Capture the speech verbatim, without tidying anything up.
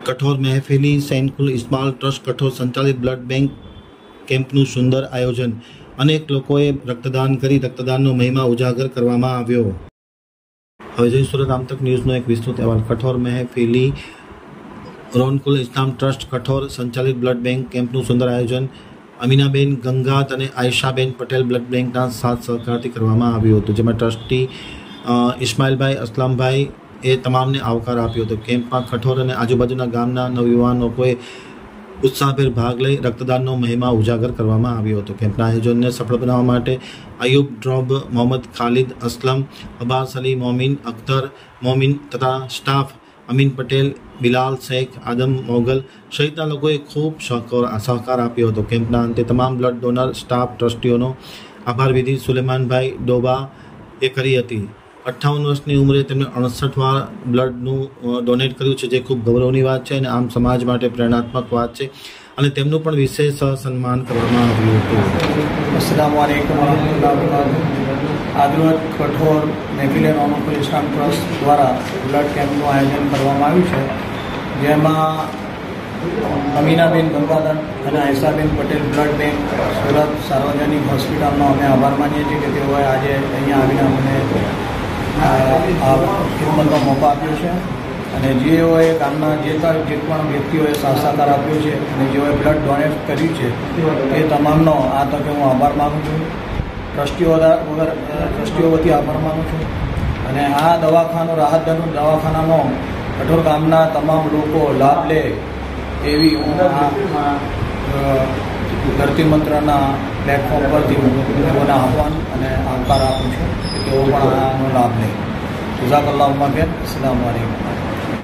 કઠોર મહેફિલી સૈનકુલ ઇસ્માલ ટ્રસ્ટ કઠોર સંચાલિત બ્લડ બેંક કેમ્પનું સુંદર આયોજન. અનેક લોકોએ રક્તદાન કરી રક્તદાનનો મહિમા ઉજાગર કરવામાં આવ્યો. હવે જોઈ સુરત આમતક ન્યૂઝનો એક વિસ્તૃત અહેવાલ. કઠોર મહેફિલી રોનકુલ ઇસ્લામ ટ્રસ્ટ કઠોર સંચાલિત બ્લડ બેંક કેમ્પનું સુંદર આયોજન અમીનાબેન ગંગાત અને આયશાબેન પટેલ બ્લડ બેંકના સાથ સહકારથી કરવામાં આવ્યું હતું, જેમાં ટ્રસ્ટી ઇસ્માઇલભાઈ અસલામભાઈ એ તમામને આવકાર આપ્યો હતો. કેમ્પમાં કઠોર અને આજુબાજુના ગામના નવયુવાન લોકોએ ઉત્સાહભેર ભાગ લઈ રક્તદાનનો મહિમા ઉજાગર કરવામાં આવ્યો હતો. કેમ્પના આયોજનને સફળ બનાવવા માટે અયુબ ડ્રોબ, મોહમ્મદ ખાલિદ અસલમ, અબ્બાસ અલી મોમિન, અખ્તર મોમિન તથા સ્ટાફ અમીન પટેલ, બિલાલ શેખ, આદમ મોગલ સહિતના લોકોએ ખૂબ સહકાર આપ્યો હતો. કેમ્પના અંતે તમામ બ્લડ ડોનર સ્ટાફ ટ્રસ્ટીઓનો આભાર વિધિ સુલેમાનભાઈ ડોબા એ કરી હતી. અઠ્ઠાવન વર્ષની ઉંમરે તેમણે અડસઠ વાર બ્લડનું ડોનેટ કર્યું છે, જે ખૂબ ગૌરવની વાત છે અને આમ સમાજ માટે પ્રેરણાત્મક વાત છે અને તેમનું પણ વિશેષ સન્માન કરવામાં આવ્યું હતું. અસ્સલામુ અલૈકુમ વરહમતુલ્લાહિ વબરકાતુહુ. આજરોજ કઠોર મહેફિલ રોનકુલ ઇસ્લામ ટ્રસ્ટ દ્વારા બ્લડ કેમ્પનું આયોજન કરવામાં આવ્યું છે, જેમાં અમીનાબેન ગંગાધર અને આયશાબેન પટેલ બ્લડ બેંક સુરત સાર્વજનિક હોસ્પિટલનો અમે આભાર માનીએ છીએ કે તેઓએ આજે અહીંયા આવીને અમને આ ખિદમતનો મોકો આપ્યો છે અને જેઓએ ગામના જે જે પણ વ્યક્તિઓએ સાથ સહકાર આપ્યો છે અને જેઓએ બ્લડ ડોનેટ કર્યું છે એ તમામનો આ તકે હું આભાર માનું છું. ટ્રસ્ટીઓ વગર ટ્રસ્ટીઓ વતી આભાર માનું છું અને આ દવાખાનું રાહતજનક દવાખાનાનો કઠોર ગામના તમામ લોકો લાભ લે એવી હું આ ધરતી મંત્રના પ્લેટફોર્મ પરથી તેઓને આહ્વાન અને આવકાર આપું છું કે તેઓ પણ આનો લાભ લે. જઝાકલ્લાહુ ખૈર. અસ્સલામુ અલૈકુમ.